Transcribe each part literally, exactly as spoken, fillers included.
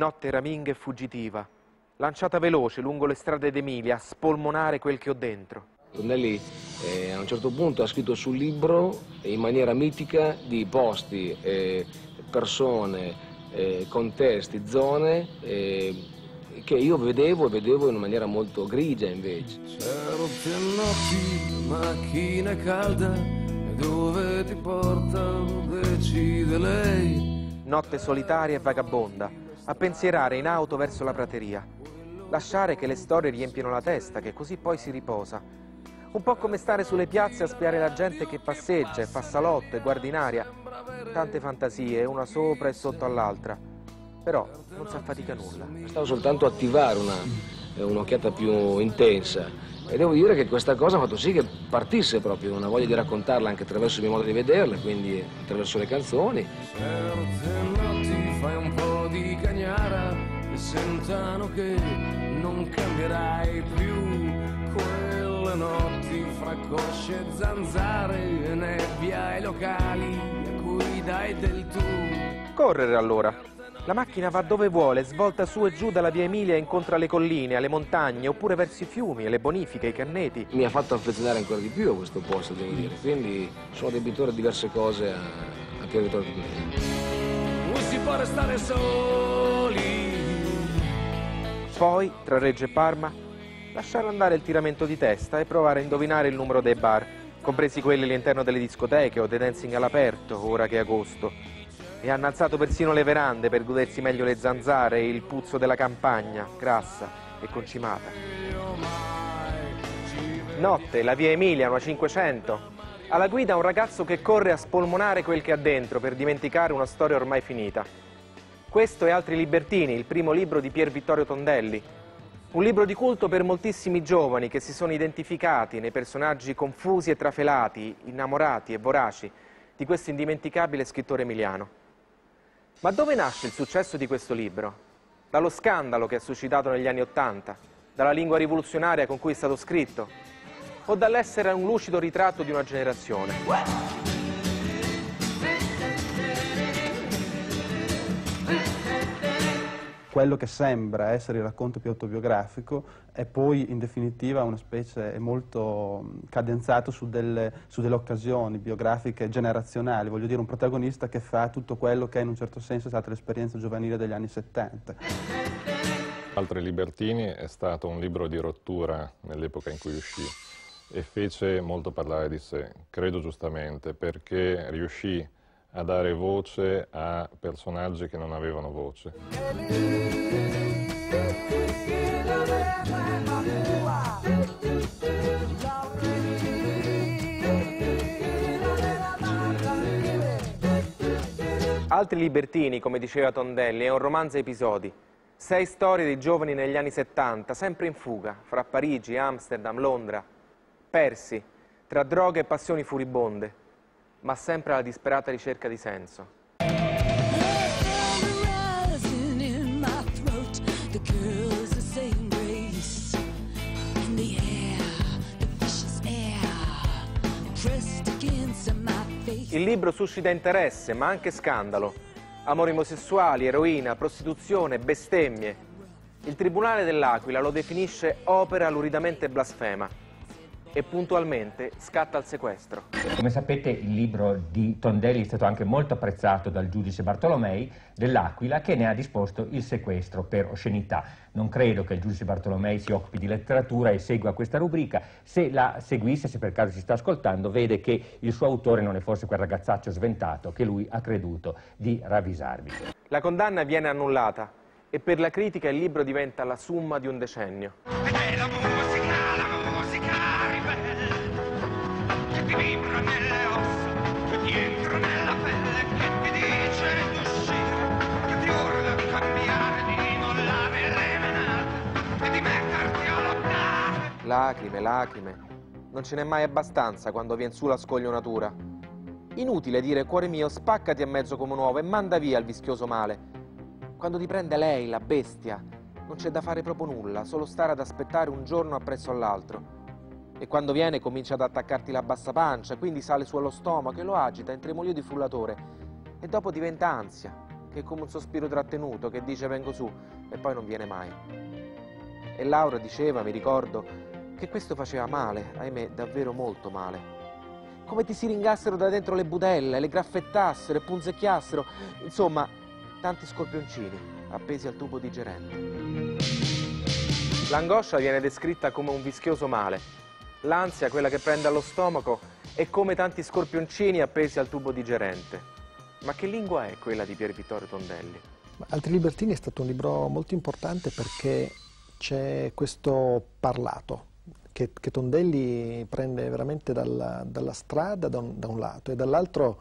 notte raminga e fuggitiva, lanciata veloce lungo le strade d'Emilia, a spolmonare quel che ho dentro. Tondelli eh, a un certo punto ha scritto sul libro in maniera mitica di posti, eh, persone, eh, contesti, zone eh, che io vedevo e vedevo in maniera molto grigia invece. Certe notti, macchina calda, e dove ti porta decide lei. Notte solitaria e vagabonda, a pensierare in auto verso la prateria. Lasciare che le storie riempiano la testa, che così poi si riposa. Un po' come stare sulle piazze a spiare la gente che passeggia e fa salotto e guarda in aria. Tante fantasie, una sopra e sotto all'altra. Però non si affatica nulla. Stavo soltanto a attivare un'occhiata più intensa. E devo dire che questa cosa ha fatto sì che partisse proprio una voglia di raccontarla anche attraverso il mio modo di vederla, quindi attraverso le canzoni. Certe notti fai un po' di cagnara e sentano che non cambierai più. Quelle notti fra cosce e zanzare e nebbia ai locali a cui dai del tu. Correre allora. La macchina va dove vuole, svolta su e giù dalla via Emilia, incontra le colline, alle montagne, oppure verso i fiumi, le bonifiche, i canneti. Mi ha fatto affezionare ancora di più a questo posto, devo dire, quindi sono debitore di diverse cose a, a Piero Vittorio Tondelli. Non si può restare soli. Poi, tra Reggio e Parma, lasciare andare il tiramento di testa e provare a indovinare il numero dei bar, compresi quelli all'interno delle discoteche o dei dancing all'aperto, ora che è agosto. E hanno alzato persino le verande per godersi meglio le zanzare e il puzzo della campagna, grassa e concimata. Notte, la via Emilia, una cinquecento. Alla guida un ragazzo che corre a spolmonare quel che ha dentro per dimenticare una storia ormai finita. Questo e Altri libertini, il primo libro di Pier Vittorio Tondelli. Un libro di culto per moltissimi giovani che si sono identificati nei personaggi confusi e trafelati, innamorati e voraci di questo indimenticabile scrittore emiliano. Ma dove nasce il successo di questo libro? Dallo scandalo che ha suscitato negli anni Ottanta, dalla lingua rivoluzionaria con cui è stato scritto, o dall'essere un lucido ritratto di una generazione? Quello che sembra essere il racconto più autobiografico è poi in definitiva una specie è molto cadenzato su delle, su delle occasioni biografiche generazionali, voglio dire un protagonista che fa tutto quello che in un certo senso è stata l'esperienza giovanile degli anni settanta. Altri libertini è stato un libro di rottura nell'epoca in cui uscì e fece molto parlare di sé, credo giustamente, perché riuscì a dare voce a personaggi che non avevano voce. Altri libertini, come diceva Tondelli, è un romanzo a episodi. Sei storie di giovani negli anni settanta, sempre in fuga, fra Parigi, Amsterdam, Londra, persi, tra droghe e passioni furibonde, ma sempre alla disperata ricerca di senso. Il libro suscita interesse, ma anche scandalo. Amori omosessuali, eroina, prostituzione, bestemmie. Il Tribunale dell'Aquila lo definisce opera luridamente blasfema. E puntualmente scatta il sequestro. Come sapete il libro di Tondelli è stato anche molto apprezzato dal giudice Bartolomei dell'Aquila, che ne ha disposto il sequestro per oscenità. Non credo che il giudice Bartolomei si occupi di letteratura e segua questa rubrica. Se la seguisse, se per caso si sta ascoltando, vede che il suo autore non è forse quel ragazzaccio sventato che lui ha creduto di ravvisarvi. La condanna viene annullata e per la critica il libro diventa la summa di un decennio. Ed è la musica, la musica ribelle, che ti vibra nelle ossa, che ti entra nella pelle, che ti dice di uscire, che ti urla di cambiare, di mollare le menate e di metterti a lottare. Lacrime, lacrime. Non ce n'è mai abbastanza quando vien su la scoglionatura. Inutile dire, cuore mio, spaccati a mezzo come un uovo e manda via il vischioso male. Quando ti prende lei, la bestia, non c'è da fare proprio nulla, solo stare ad aspettare un giorno appresso all'altro. E quando viene comincia ad attaccarti la bassa pancia, quindi sale su allo stomaco e lo agita in tremolio di frullatore. E dopo diventa ansia, che è come un sospiro trattenuto, che dice vengo su e poi non viene mai. E Laura diceva, mi ricordo, che questo faceva male, ahimè, davvero molto male. Come ti si ringassero da dentro le budelle, le graffettassero e punzecchiassero, insomma, tanti scorpioncini appesi al tubo digerente. L'angoscia viene descritta come un vischioso male. L'ansia, quella che prende allo stomaco, è come tanti scorpioncini appesi al tubo digerente. Ma che lingua è quella di Pier Vittorio Tondelli? Altri Libertini è stato un libro molto importante perché c'è questo parlato che, che Tondelli prende veramente dalla, dalla strada da un, da un lato e dall'altro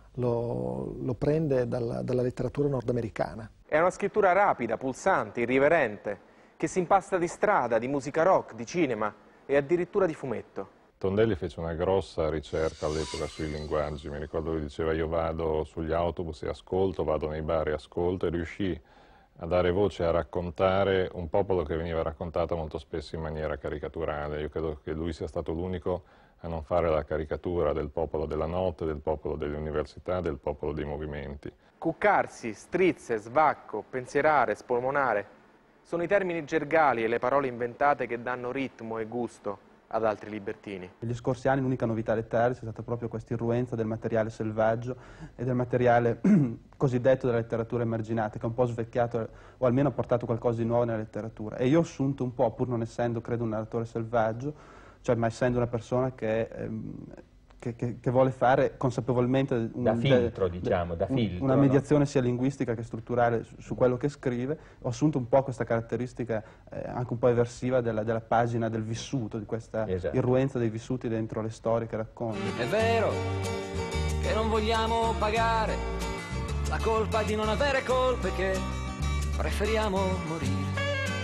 lo, lo prende dalla, dalla letteratura nordamericana. È una scrittura rapida, pulsante, irriverente, che si impasta di strada, di musica rock, di cinema e addirittura di fumetto. Tondelli fece una grossa ricerca all'epoca sui linguaggi, mi ricordo lui diceva io vado sugli autobus e ascolto, vado nei bar e ascolto, e riuscì a dare voce, a raccontare un popolo che veniva raccontato molto spesso in maniera caricaturale. Io credo che lui sia stato l'unico a non fare la caricatura del popolo della notte, del popolo delle università, del popolo dei movimenti. Cuccarsi, strizze, svacco, pensierare, spolmonare, sono i termini gergali e le parole inventate che danno ritmo e gusto ad altri libertini. Negli scorsi anni l'unica novità letteraria è stata proprio questa irruenza del materiale selvaggio e del materiale cosiddetto della letteratura emarginata, che ha un po' svecchiato o almeno ha portato qualcosa di nuovo nella letteratura. E io ho assunto un po', pur non essendo, credo, un narratore selvaggio, cioè ma essendo una persona che, ehm, che, che, che vuole fare consapevolmente un, da filtro, de, de, diciamo, da un, filtro, una no? mediazione sia linguistica che strutturale su, su quello che scrive. Ho assunto un po' questa caratteristica eh, anche un po' eversiva della, della pagina del vissuto, di questa esatto. irruenza dei vissuti dentro le storie che racconta. È vero che non vogliamo pagare la colpa di non avere colpe, che preferiamo morire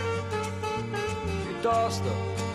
piuttosto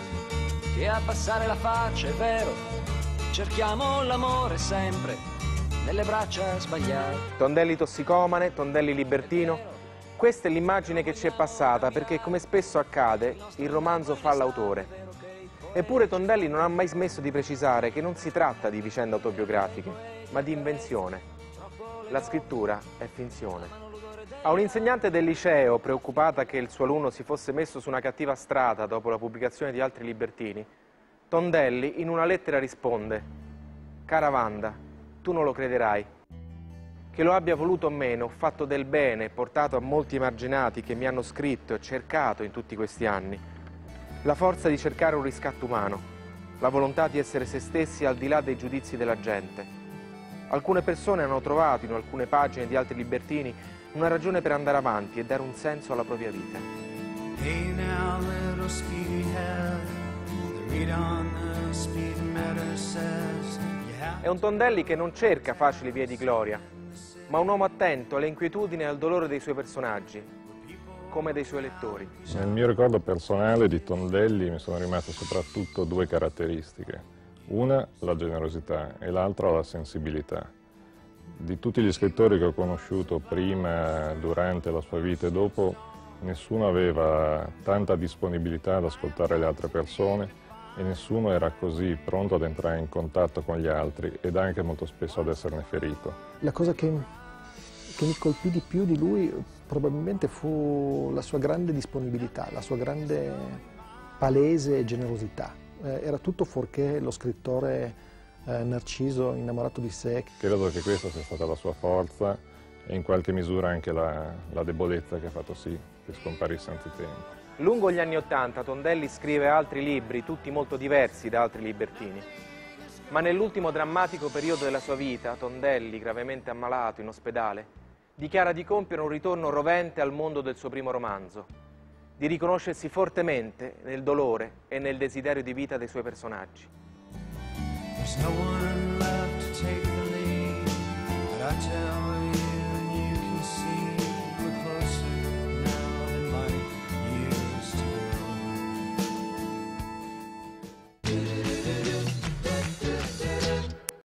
che abbassare la faccia. È vero, cerchiamo l'amore sempre nelle braccia sbagliate. Tondelli tossicomane, Tondelli libertino, questa è l'immagine che ci è passata perché, come spesso accade, il romanzo fa l'autore. Eppure Tondelli non ha mai smesso di precisare che non si tratta di vicende autobiografiche, ma di invenzione. La scrittura è finzione. A un'insegnante del liceo, preoccupata che il suo alunno si fosse messo su una cattiva strada dopo la pubblicazione di Altri Libertini, Tondelli in una lettera risponde: «Cara Wanda, tu non lo crederai. Che lo abbia voluto o meno, ho fatto del bene, portato a molti emarginati che mi hanno scritto e cercato in tutti questi anni. La forza di cercare un riscatto umano, la volontà di essere se stessi al di là dei giudizi della gente. Alcune persone hanno trovato in alcune pagine di Altri Libertini una ragione per andare avanti e dare un senso alla propria vita». Hey now, little speedyhead, the read on the speed meter says you have. È un Tondelli che non cerca facili vie di gloria, ma un uomo attento alle inquietudini e al dolore dei suoi personaggi, come dei suoi lettori. Nel mio ricordo personale di Tondelli mi sono rimaste soprattutto due caratteristiche. Una, la generosità, e l'altra, la sensibilità. Di tutti gli scrittori che ho conosciuto prima, durante la sua vita e dopo, nessuno aveva tanta disponibilità ad ascoltare le altre persone e nessuno era così pronto ad entrare in contatto con gli altri ed anche molto spesso ad esserne ferito. La cosa che, che mi colpì di più di lui probabilmente fu la sua grande disponibilità, la sua grande palese generosità. Eh, era tutto fuorché lo scrittore eh, narciso, innamorato di sé. Credo che questa sia stata la sua forza e in qualche misura anche la, la debolezza che ha fatto sì che scomparisse anzitempo. Lungo gli anni Ottanta Tondelli scrive altri libri, tutti molto diversi da Altri Libertini. Ma nell'ultimo drammatico periodo della sua vita, Tondelli, gravemente ammalato in ospedale, dichiara di compiere un ritorno rovente al mondo del suo primo romanzo, di riconoscersi fortemente nel dolore e nel desiderio di vita dei suoi personaggi. There's no one left to take the lead, but I tell